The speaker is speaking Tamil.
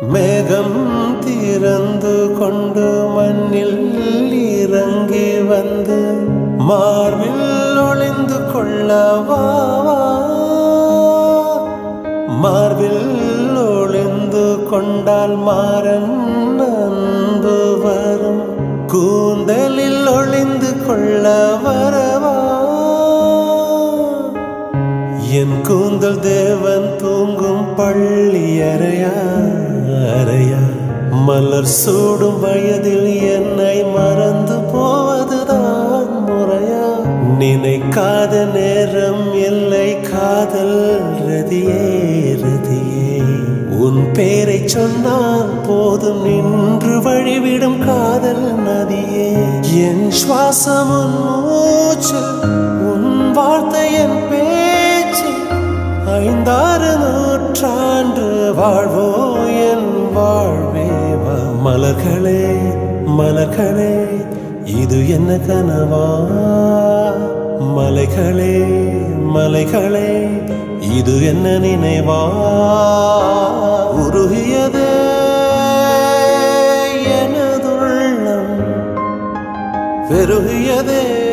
மேகம் திறந்து கொண்டு மண்ணில் இறங்கி வந்து மார்பில் ஒளிந்து கொள்ளவா, மார்பில் ஒளிந்து கொண்டால் மாறன் அன்பு வரும், கூந்தலில் ஒளிந்து கொள்ள வரவா. என் கூந்தல் தேவன் தூங்கும் பள்ளி அறையா அறையா, மலர் சூடும் வயதில் என்னை மறந்து போவதுதான் முறையா. நினைக்காத நேரம் இல்லை காதல் ரதியே ரதியே, உன் பேரை சொன்னால் போதும் நின்று வழிவிடும் காதல் நதியே. என் சுவாசம் உன் மூச்சு, உன் வார்த்தை என் பேச்சு, 5-6 நூற்றாண்டு வாழ்வோ என் வாழ்வே. மலர்களே மலர்களே இது என்ன கனவா, மலைகளே மலைகளே இது என்ன நினைவா. உருகியதே எனதுள்ளம், பெருகியதே